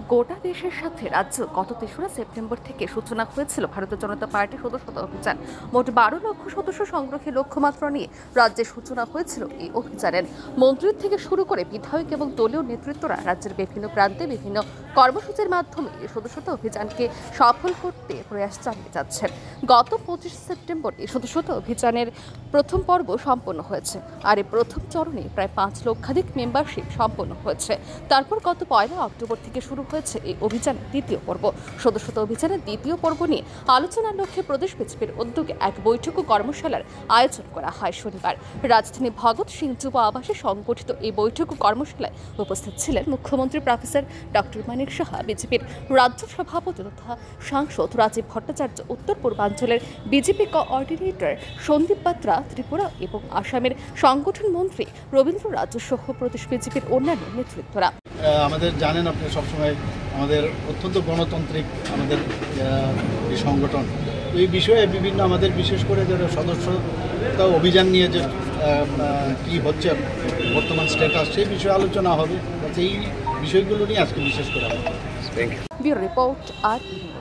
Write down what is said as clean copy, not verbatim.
গোটা দেশের সাথে রাজ্য গত ৩রা সেপ্টেম্বর থেকে সূচনা হয়েছিল ভারতীয় জনতা পার্টির সদস্যতা অভিযান। মোট ১২ লক্ষ সদস্য সংগ্রহের লক্ষ্যমাত্রা নিয়ে রাজ্যে সূচনা হয়েছিল এই অভিযানের। মন্ত্রী থেকে শুরু করে বিধায়ক এবং দলীয় নেতৃত্বরা রাজ্যের বিভিন্ন প্রান্তে বিভিন্ন কর্মসূচির মাধ্যমে এই সদস্যতা অভিযানকে সফল করতে প্রয়াস চালিয়ে যাচ্ছেন। গত ২৫ সেপ্টেম্বর এই সদস্যতা অভিযানের প্রথম পর্ব সম্পন্ন হয়েছে, আর এই প্রথম চরণে প্রায় ৫ লক্ষাধিক মেম্বারশিপ সম্পন্ন হয়েছে। তারপর গত ১ অক্টোবর থেকে শুরু হয়েছে এই অভিযানের দ্বিতীয় পর্ব। সদস্যতা অভিযানের দ্বিতীয় পর্ব নিয়ে আলোচনার লক্ষ্যে প্রদেশ বিজেপির উদ্যোগে এক বৈঠক ও কর্মশালার আয়োজন করা হয় শনিবার। রাজধানী ভগৎ সিং যুব আবাসে সংগঠিত এই বৈঠক ও কর্মশালায় উপস্থিত ছিলেন মুখ্যমন্ত্রী প্রফেসর ডক্টর মানিক সাহা, বিজেপির রাজ্য সভাপতি তথা সাংসদ রাজীব ভট্টাচার্য, উত্তর পূর্বাঞ্চলের বিজেপি কোঅর্ডিনেটর সন্দীপ বাত্রা, ত্রিপুরা এবং আসামের সংগঠন মন্ত্রী রবীন্দ্র রাজু সহ প্রদেশ বিজেপির অন্যান্য নেতৃত্বরা। আমাদের জানেন আপনি সবসময় আমাদের অত্যন্ত গণতান্ত্রিক আমাদের এই সংগঠন, এই বিষয়ে বিভিন্ন আমাদের বিশেষ করে যারা সদস্যতা অভিযান নিয়ে যে কী হচ্ছে বর্তমান স্ট্যাটাস, সেই বিষয়ে আলোচনা হবে। এই বিষয়গুলো নিয়ে আজকে বিশেষ করে ব্যুরো রিপোর্ট আর